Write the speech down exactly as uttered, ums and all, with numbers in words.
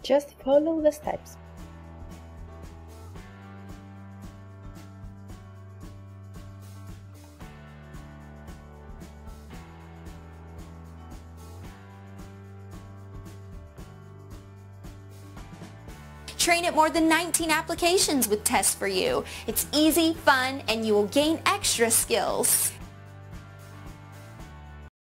Just follow the steps. Train at more than nineteen applications with Tests for You. It's easy, fun, and you will gain extra skills.